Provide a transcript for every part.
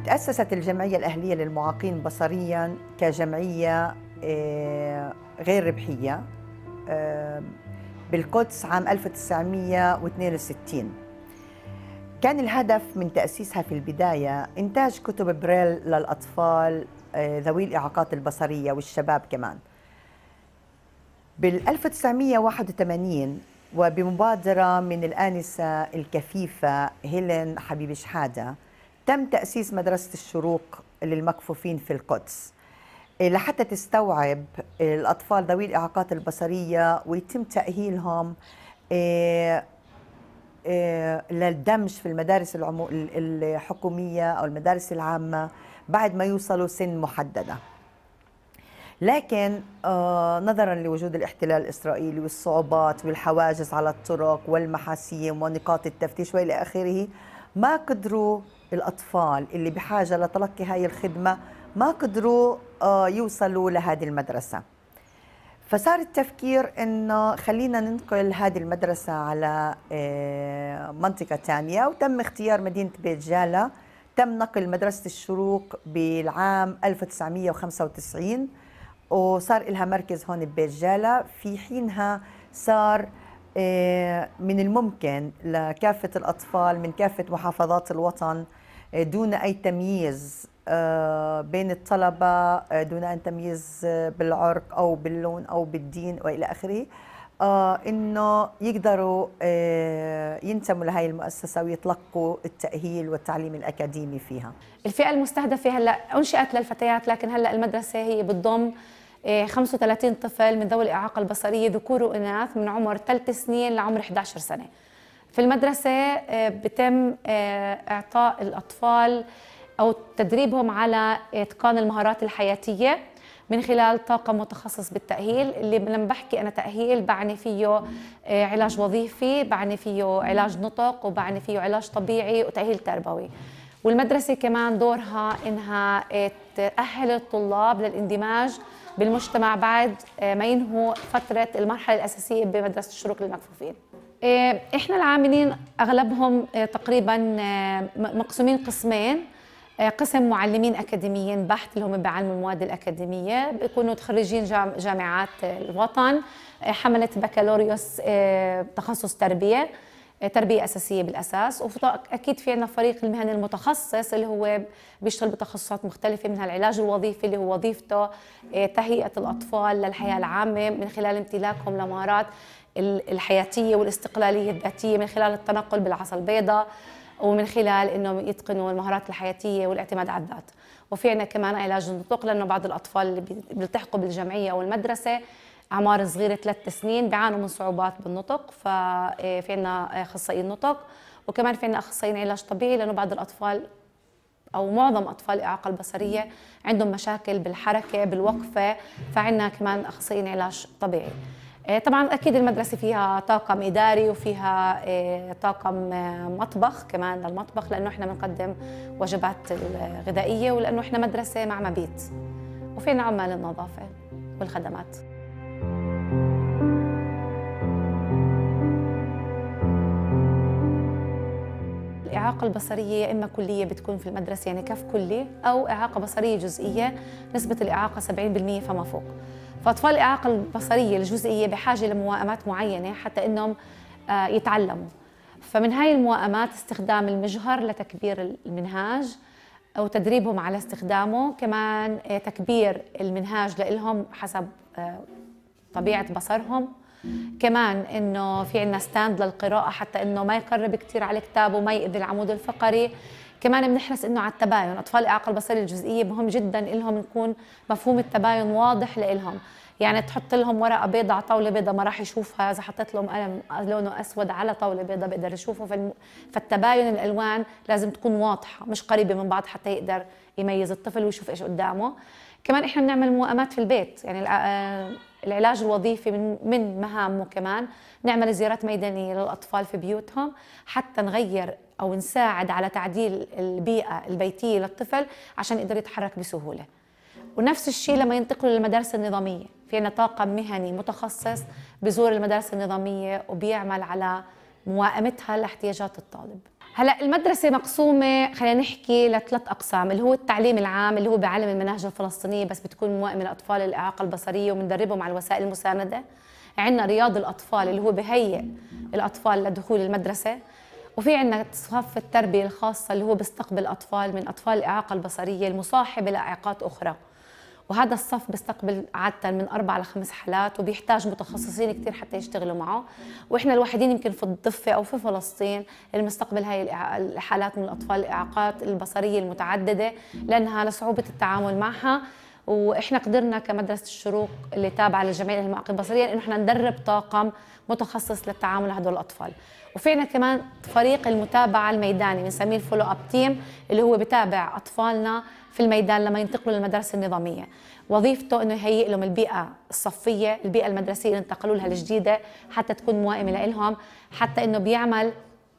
تأسست الجمعية الأهلية للمعاقين بصرياً كجمعية غير ربحية بالقدس عام 1962. كان الهدف من تأسيسها في البداية إنتاج كتب بريل للأطفال ذوي الإعاقات البصرية والشباب كمان. بال 1981 وبمبادرة من الآنسة الكفيفة هيلين حبيب شحادة تم تأسيس مدرسة الشروق للمكفوفين في القدس لحتى تستوعب الأطفال ذوي الإعاقات البصرية ويتم تأهيلهم للدمج في المدارس الحكومية أو المدارس العامة بعد ما يوصلوا سن محددة. لكن نظرا لوجود الاحتلال الإسرائيلي والصعوبات والحواجز على الطرق والمحاسيم ونقاط التفتيش وإلى آخره، ما قدروا الأطفال اللي بحاجة لتلقي هاي الخدمة ما قدروا يوصلوا لهذه المدرسة. فصار التفكير إنه خلينا ننقل هذه المدرسة على منطقة ثانية، وتم اختيار مدينة بيت جالة. تم نقل مدرسة الشروق بالعام 1995 وصار لها مركز هون ببيت جالة. في حينها صار من الممكن لكافة الأطفال من كافة محافظات الوطن دون أي تمييز بين الطلبة، دون أن تمييز بالعرق أو باللون أو بالدين وإلى آخره، إنه يقدروا ينتموا لهي المؤسسة ويتلقوا التأهيل والتعليم الأكاديمي فيها. الفئة المستهدفة هلأ أنشئت للفتيات، لكن هلأ المدرسة هي بتضم 35 طفل من ذوي الإعاقة البصرية ذكور وإناث من عمر 3 سنين لعمر 11 سنة. في المدرسة بتم إعطاء الأطفال أو تدريبهم على إتقان المهارات الحياتية من خلال طاقم متخصص بالتأهيل، اللي لما بحكي أنا تأهيل بعني فيه علاج وظيفي، بعني فيه علاج نطق، وبعني فيه علاج طبيعي وتأهيل تربوي. والمدرسة كمان دورها إنها تأهل الطلاب للاندماج بالمجتمع بعد ما ينهوا فترة المرحلة الأساسية بمدرسة الشروق للمكفوفين. إحنا العاملين أغلبهم تقريباً مقسومين قسمين. قسم معلمين أكاديميين بحت اللي هم بيعلموا المواد الأكاديمية، بيكونوا خريجين جامعات الوطن، حملة بكالوريوس تخصص تربية أساسية بالأساس. وأكيد في عندنا فريق المهني المتخصص اللي هو بيشتغل بتخصصات مختلفة، منها العلاج الوظيفي اللي هو وظيفته تهيئة الأطفال للحياة العامة من خلال امتلاكهم لمهارات الحياتية والاستقلالية الذاتية، من خلال التنقل بالعصا البيضاء، ومن خلال انهم يتقنوا المهارات الحياتيه والاعتماد على الذات. وفي عندنا كمان علاج النطق، لانه بعض الاطفال اللي بيلتحقوا بالجمعيه او المدرسه اعمار صغيره 3 سنين بيعانوا من صعوبات بالنطق، ففي عندنا اخصائيين نطق، وكمان في عندنا اخصائيين علاج طبيعي، لانه بعض الاطفال او معظم اطفال الاعاقه البصريه عندهم مشاكل بالحركه بالوقفه، فعندنا كمان اخصائيين علاج طبيعي. طبعا اكيد المدرسه فيها طاقم اداري وفيها طاقم مطبخ كمان للمطبخ، لانه احنا بنقدم وجبات غذائيه، ولانه احنا مدرسه مع مبيت، وفينا عمال النظافه والخدمات. الإعاقة البصرية يا إما كلية بتكون في المدرسة يعني كف كلي، أو إعاقة بصرية جزئية نسبة الإعاقة 70% فما فوق. فأطفال الإعاقة البصرية الجزئية بحاجة لموائمات معينة حتى إنهم يتعلموا. فمن هاي الموائمات استخدام المجهر لتكبير المنهاج أو تدريبهم على استخدامه، كمان تكبير المنهاج لإلهم حسب طبيعة بصرهم، كمان إنه في عنا ستاند للقراءة حتى إنه ما يقرب كتير على الكتاب وما يأذي العمود الفقري. كمان بنحرص إنه على التباين، أطفال الإعاقة البصرية الجزئية مهم جدا إلهم يكون مفهوم التباين واضح لإلهم. يعني تحط لهم ورقة بيضاء على طاولة بيضاء ما راح يشوفها، إذا حطيت لهم قلم لونه أسود على طاولة بيضاء بيقدر يشوفه. فالتباين الألوان لازم تكون واضحة مش قريبة من بعض حتى يقدر يميز الطفل ويشوف إيش قدامه. كمان إحنا بنعمل موائمات في البيت، يعني العلاج الوظيفي من مهامه كمان نعمل زيارات ميدانية للأطفال في بيوتهم حتى نغير أو نساعد على تعديل البيئة البيتية للطفل عشان يقدر يتحرك بسهولة. ونفس الشيء لما ينتقلوا للمدارس النظامية، في عنا طاقم مهني متخصص بزور المدارس النظامية وبيعمل على موائمتها لاحتياجات الطالب. هلا المدرسة مقسومة خلينا نحكي لثلاث أقسام، اللي هو التعليم العام اللي هو بعلم المناهج الفلسطينية بس بتكون موائمة للأطفال الإعاقة البصرية وبندربهم على الوسائل المساندة. عندنا رياض الأطفال اللي هو بهيئ الأطفال لدخول المدرسة، وفي عندنا صف التربية الخاصة اللي هو بيستقبل أطفال من أطفال الإعاقة البصرية المصاحبة لإعاقات أخرى، وهذا الصف بيستقبل عادة من 4 ل 5 حالات وبيحتاج متخصصين كثير حتى يشتغلوا معه، واحنا الوحيدين يمكن في الضفة او في فلسطين اللي بنستقبل هاي الحالات من الاطفال الاعاقات البصرية المتعددة لانها لصعوبة التعامل معها. واحنا قدرنا كمدرسة الشروق اللي تابعة للجمعية للمعاقين البصرية انه احنا ندرب طاقم متخصص للتعامل مع هدول الاطفال، وفينا كمان فريق المتابعة الميداني بنسميه الفولو اب تيم اللي هو بتابع اطفالنا في الميدان لما ينتقلوا للمدارس النظامية. وظيفته انه يهيئ لهم البيئة الصفية، البيئة المدرسية اللي انتقلوا لها الجديدة حتى تكون موائمة لهم، حتى انه بيعمل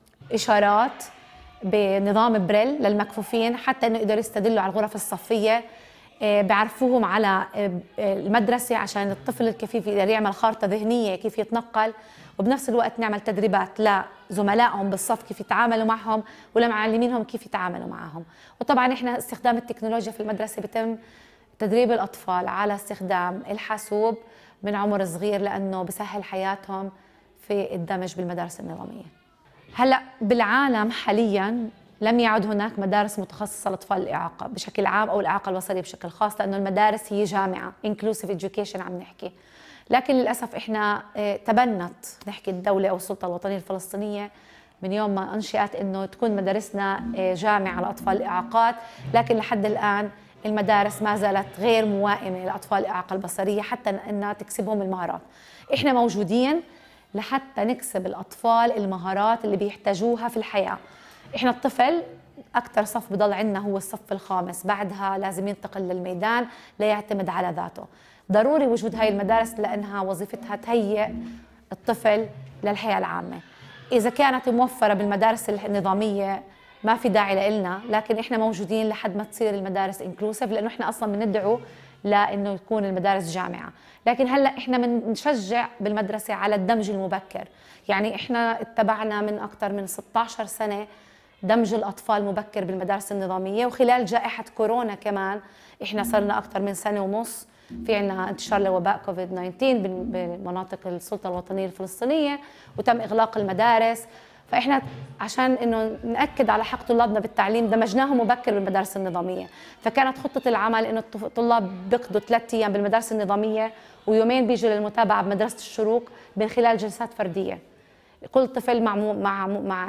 اشارات بنظام بريل للمكفوفين حتى انه يقدروا يستدلوا على الغرف الصفية. بيعرفوهم على المدرسة عشان الطفل الكفيف يقدر يعمل خارطة ذهنية كيف يتنقل، وبنفس الوقت نعمل تدريبات لزملائهم بالصف كيف يتعاملوا معهم ولمعلمينهم كيف يتعاملوا معهم. وطبعا احنا استخدام التكنولوجيا في المدرسة بيتم تدريب الأطفال على استخدام الحاسوب من عمر صغير لأنه بسهل حياتهم في الدمج بالمدارس النظامية. هلأ بالعالم حالياً لم يعد هناك مدارس متخصصة لأطفال الإعاقة بشكل عام أو الإعاقة البصرية بشكل خاص، لأنه المدارس هي جامعة inclusive education عم نحكي. لكن للأسف إحنا تبنت نحكي الدولة أو السلطة الوطنية الفلسطينية من يوم ما أنشئت إنه تكون مدارسنا جامعة لأطفال الإعاقات، لكن لحد الآن المدارس ما زالت غير موائمة لأطفال الإعاقة البصرية حتى أنها تكسبهم المهارات. إحنا موجودين لحتى نكسب الأطفال المهارات اللي بيحتاجوها في الحياة. إحنا الطفل أكثر صف بضل عندنا هو الصف الخامس، بعدها لازم ينتقل للميدان ليعتمد على ذاته. ضروري وجود هاي المدارس لأنها وظيفتها تهيئ الطفل للحياة العامة. إذا كانت موفرة بالمدارس النظامية ما في داعي لنا، لكن إحنا موجودين لحد ما تصير المدارس انكلوسيف، لأنه إحنا أصلاً بندعو لأنه يكون المدارس جامعة. لكن هلأ إحنا بنشجع بالمدرسة على الدمج المبكر، يعني إحنا اتبعنا من أكثر من 16 سنة دمج الأطفال مبكر بالمدارس النظامية، وخلال جائحة كورونا كمان إحنا صرنا أكثر من سنة ونص في عنا انتشار لوباء كوفيد 19 بمناطق السلطة الوطنية الفلسطينية وتم إغلاق المدارس. فإحنا عشان إنه نأكد على حق طلابنا بالتعليم دمجناهم مبكر بالمدارس النظامية، فكانت خطة العمل إنه الطلاب بيقضوا 3 أيام بالمدارس النظامية ويومين بيجوا للمتابعة بمدرسة الشروق من خلال جلسات فردية، كل طفل مع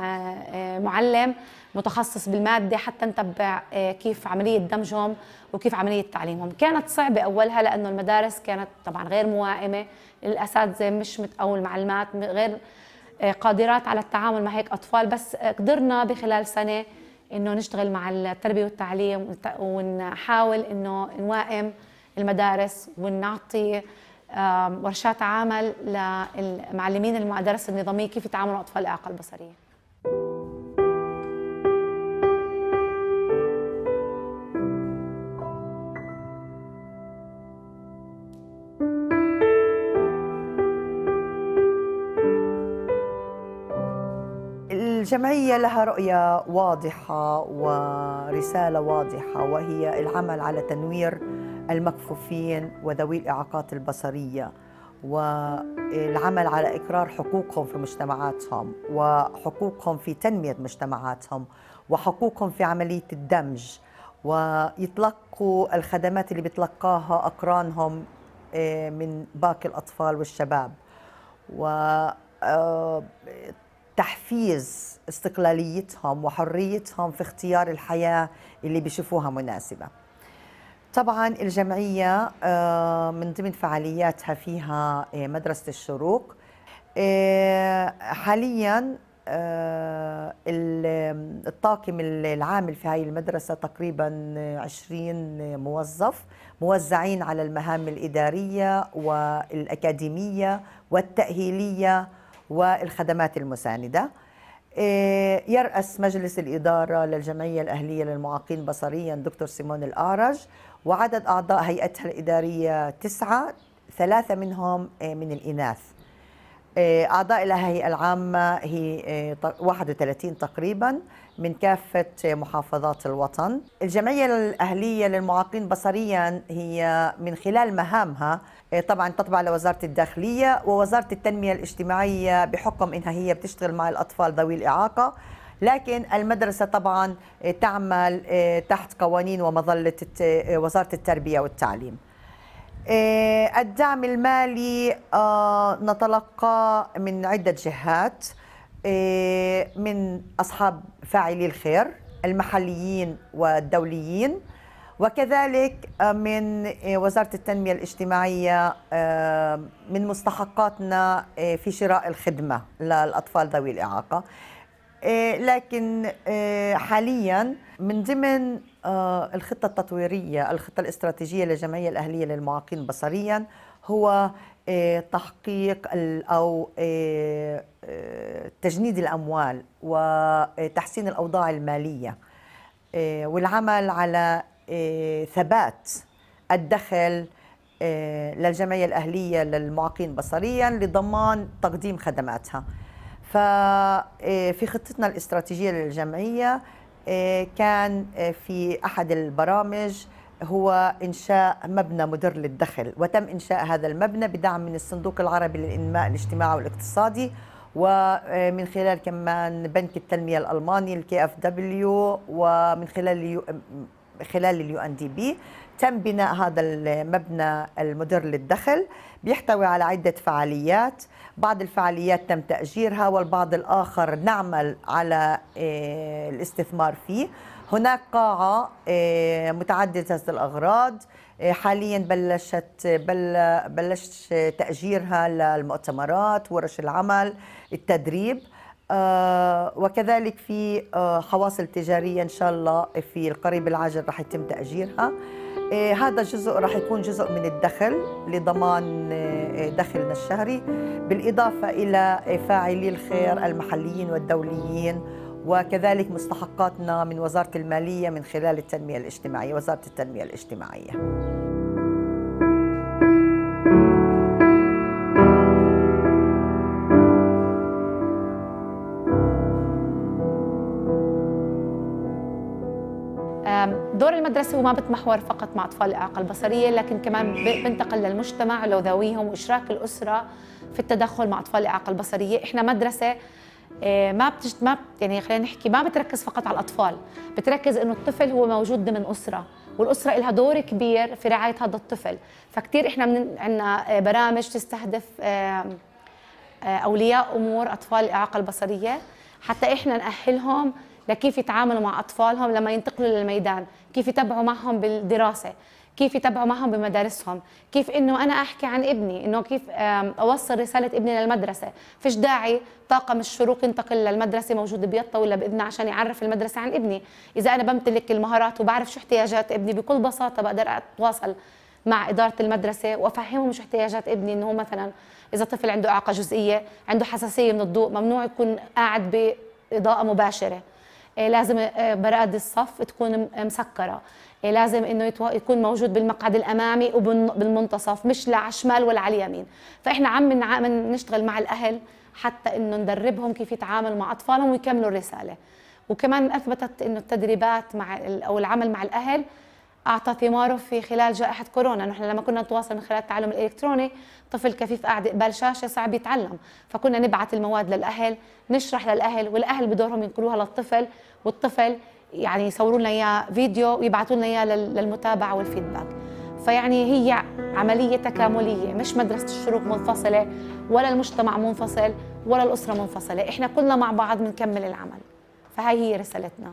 معلم متخصص بالمادة حتى نتبع كيف عملية دمجهم وكيف عملية تعليمهم. كانت صعبة أولها لأنه المدارس كانت طبعا غير موائمة، الأساتذة مش أو المعلمات غير قادرات على التعامل مع هيك أطفال، بس قدرنا بخلال سنة إنه نشتغل مع التربية والتعليم ونحاول إنه نوائم المدارس ونعطي ورشات عمل للمعلمين المدارس النظامية كيف يتعاملوا مع أطفال الإعاقة البصرية. الجمعية لها رؤية واضحة ورسالة واضحة، وهي العمل على تنوير المكفوفين وذوي الإعاقات البصرية، والعمل على إقرار حقوقهم في مجتمعاتهم وحقوقهم في تنمية مجتمعاتهم وحقوقهم في عملية الدمج، ويتلقوا الخدمات اللي بيتلقاها أقرانهم من باقي الأطفال والشباب، وتحفيز استقلاليتهم وحريتهم في اختيار الحياة اللي بيشوفوها مناسبة. طبعا الجمعية من ضمن فعالياتها فيها مدرسة الشروق. حاليا الطاقم العامل في هذه المدرسة تقريبا 20 موظف موزعين على المهام الإدارية والأكاديمية والتأهيلية والخدمات المساندة. يرأس مجلس الإدارة للجمعية الأهلية للمعاقين بصريا دكتور سيمون الأعرج، وعدد أعضاء هيئتها الإدارية 9، 3 منهم من الإناث. أعضاء الهيئة العامة هي 31 تقريبا من كافة محافظات الوطن. الجمعية الأهلية للمعاقين بصريا هي من خلال مهامها طبعا تتبع لوزارة الداخلية ووزارة التنمية الاجتماعية بحكم إنها هي بتشتغل مع الأطفال ذوي الإعاقة، لكن المدرسة طبعا تعمل تحت قوانين ومظلة وزارة التربية والتعليم. الدعم المالي نتلقى من عدة جهات، من أصحاب فاعلي الخير المحليين والدوليين، وكذلك من وزارة التنمية الاجتماعية من مستحقاتنا في شراء الخدمة للأطفال ذوي الإعاقة. لكن حاليا من ضمن الخطة التطويرية الخطة الاستراتيجية للجمعية الأهلية للمعاقين بصريا هو تحقيق أو تجنيد الأموال وتحسين الأوضاع المالية والعمل على ثبات الدخل للجمعية الأهلية للمعاقين بصريا لضمان تقديم خدماتها. ففي خطتنا الاستراتيجية للجمعية كان في أحد البرامج هو إنشاء مبنى مدر للدخل، وتم إنشاء هذا المبنى بدعم من الصندوق العربي للإنماء الاجتماعي والاقتصادي ومن خلال كمان بنك التنمية الألماني الKfW ومن خلال الUNDP. تم بناء هذا المبنى المدر للدخل، بيحتوي على عدة فعاليات، بعض الفعاليات تم تأجيرها والبعض الآخر نعمل على الاستثمار فيه. هناك قاعة متعددة الأغراض حاليا بلش تأجيرها للمؤتمرات، ورش العمل، التدريب، وكذلك في حواصل تجارية إن شاء الله في القريب العاجل رح يتم تأجيرها. هذا جزء رح يكون جزء من الدخل لضمان دخلنا الشهري، بالإضافة إلى فاعلي الخير المحليين والدوليين، وكذلك مستحقاتنا من وزارة المالية من خلال التنمية الاجتماعية، وزارة التنمية الاجتماعية. دور المدرسة هو ما بتمحور فقط مع أطفال الإعاقة البصرية، لكن كمان بنتقل للمجتمع وذويهم وإشراك الأسرة في التدخل مع أطفال الإعاقة البصرية. إحنا مدرسة يعني خلينا نحكي ما بتركز فقط على الأطفال، بتركز إنه الطفل هو موجود ضمن أسرة، والأسرة لها دور كبير في رعاية هذا الطفل. فكتير إحنا عندنا برامج تستهدف أولياء أمور أطفال الإعاقة البصرية حتى إحنا نأهلهم لكيف يتعاملوا مع أطفالهم لما ينتقلوا للميدان، كيف يتبعوا معهم بالدراسة، كيف يتبعوا معهم بمدارسهم، كيف إنه أنا أحكي عن ابني، إنه كيف أوصل رسالة ابني للمدرسة. فيش داعي طاقم الشروق ينتقل للمدرسة موجود بيطة ولا بإذنه عشان يعرف المدرسة عن ابني. إذا أنا بمتلك المهارات وبعرف شو احتياجات ابني بكل بساطة بقدر أتواصل مع إدارة المدرسة وأفهمهم شو احتياجات ابني. إنه مثلا إذا طفل عنده إعاقة جزئية، عنده حساسية من الضوء، ممنوع يكون قاعد بإضاءة مباشرة، لازم براد الصف تكون مسكرة، لازم انه يكون موجود بالمقعد الامامي وبالمنتصف، مش لا على الشمال ولا على اليمين. فاحنا عم نشتغل مع الاهل حتى انه ندربهم كيف يتعاملوا مع اطفالهم ويكملوا الرساله. وكمان اثبتت انه التدريبات او العمل مع الاهل اعطى ثماره في خلال جائحه كورونا. نحن لما كنا نتواصل من خلال التعلم الالكتروني، طفل كفيف قاعد قبال شاشه صعب يتعلم، فكنا نبعث المواد للاهل، نشرح للاهل، والاهل بدورهم ينقلوها للطفل، والطفل يعني يصوروا لنا اياه فيديو ويبعثوا لنا اياه للمتابعه والفيدباك. فيعني هي عمليه تكامليه، مش مدرسه الشروق منفصله ولا المجتمع منفصل ولا الاسره منفصله، احنا كلنا مع بعض بنكمل العمل. فهي هي رسالتنا.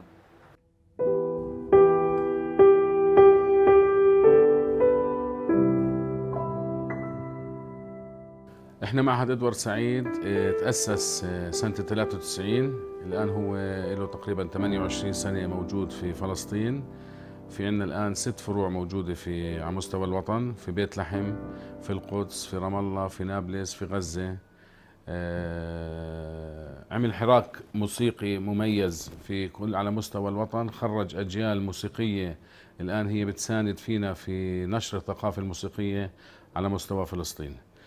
احنا معهد ادوارد سعيد تأسس سنة 93، الآن هو له تقريبا 28 سنة موجود في فلسطين. في عندنا الآن 6 فروع موجودة على مستوى الوطن، في بيت لحم، في القدس، في رام الله، في نابلس، في غزة. عمل حراك موسيقي مميز على مستوى الوطن، خرج أجيال موسيقية الآن هي بتساند فينا في نشر الثقافة الموسيقية على مستوى فلسطين.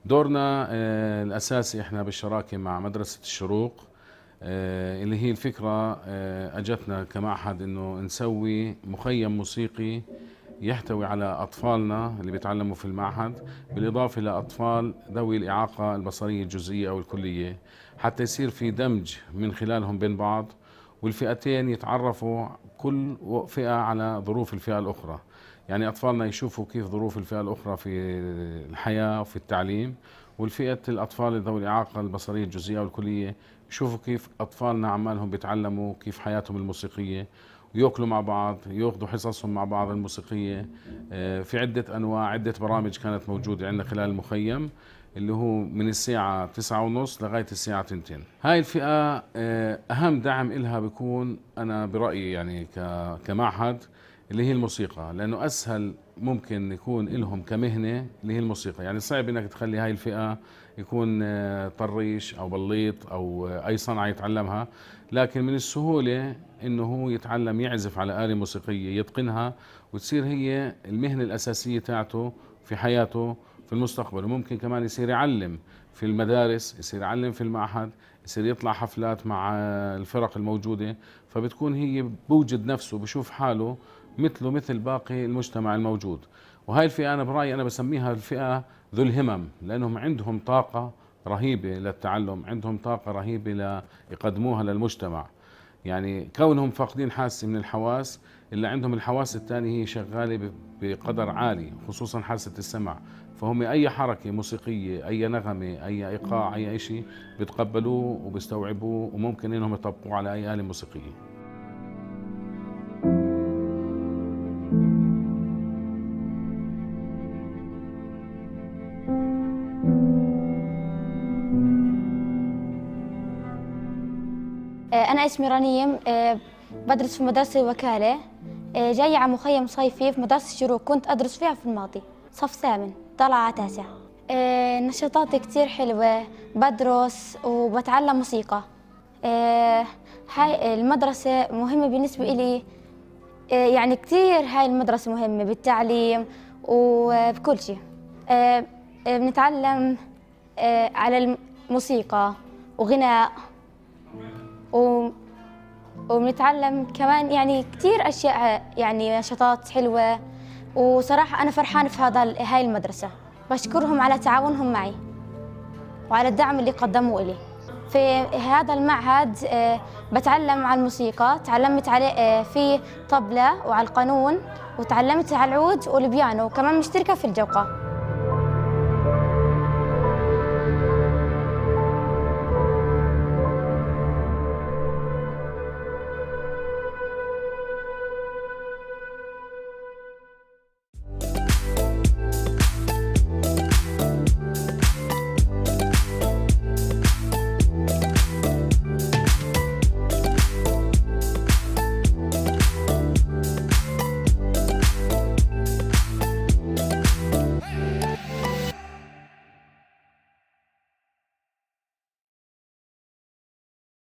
دورنا الأساسي إحنا بالشراكة مع مدرسة الشروق، اللي هي الفكرة أجتنا كمعهد إنه نسوي مخيم موسيقي يحتوي على أطفالنا اللي بيتعلموا في المعهد، بالإضافة لأطفال ذوي الإعاقة البصرية الجزئية أو الكلية، حتى يصير في دمج من خلالهم بين بعض، والفئتين يتعرفوا كل فئة على ظروف الفئة الأخرى. يعني أطفالنا يشوفوا كيف ظروف الفئة الأخرى في الحياة وفي التعليم، والفئة الأطفال ذوي الإعاقة البصرية الجزئية والكلية يشوفوا كيف أطفالنا عمالهم بيتعلموا كيف حياتهم الموسيقية، ويأكلوا مع بعض، يأخذوا حصصهم مع بعض الموسيقية. في عدة أنواع، عدة برامج كانت موجودة عندنا خلال المخيم، اللي هو من الساعة 9:30 لغاية الساعة 2. هاي الفئة أهم دعم إلها بيكون أنا برأيي يعني كمعهد اللي هي الموسيقى، لأنه أسهل ممكن يكون لهم كمهنة اللي هي الموسيقى. يعني صعب إنك تخلي هاي الفئة يكون طريش أو بليط أو أي صنعة يتعلمها، لكن من السهولة إنه هو يتعلم يعزف على آلة موسيقية يتقنها، وتصير هي المهنة الأساسية تاعته في حياته في المستقبل. وممكن كمان يصير يعلم في المدارس، يصير يعلم في المعهد، يصير يطلع حفلات مع الفرق الموجودة، فبتكون هي بوجد نفسه بشوف حاله مثله مثل باقي المجتمع الموجود. وهاي الفئة أنا برأيي أنا بسميها الفئة ذو الهمم، لأنهم عندهم طاقة رهيبة للتعلم، عندهم طاقة رهيبة ليقدموها للمجتمع. يعني كونهم فاقدين حاسة من الحواس، اللي عندهم الحواس الثانية هي شغالة بقدر عالي، خصوصا حاسة السمع، فهم أي حركة موسيقية، أي نغمة، أي إيقاع، أي شيء بيتقبلوه وبيستوعبوه، وممكن إنهم يطبقوه على أي آلة موسيقية. أنا اسمي رنيم، بدرس في مدرسة وكالة، جاية على مخيم صيفي في مدرسة الشروق، كنت أدرس فيها في الماضي، صف 8 طالعة على 9. نشاطاتي كتير حلوة، بدرس وبتعلم موسيقى. هاي المدرسة مهمة بالنسبة إلي، يعني كتير هاي المدرسة مهمة بالتعليم وبكل شيء. بنتعلم على الموسيقى وغناء، وبنتعلم كمان يعني كتير أشياء، يعني نشاطات حلوة. وصراحة أنا فرحانة في هاي المدرسة، بشكرهم على تعاونهم معي وعلى الدعم اللي قدموه لي. في هذا المعهد بتعلم على الموسيقى، تعلمت عليه في طبلة وعلى القانون، وتعلمت على العود والبيانو، وكمان مشتركة في الجوقة.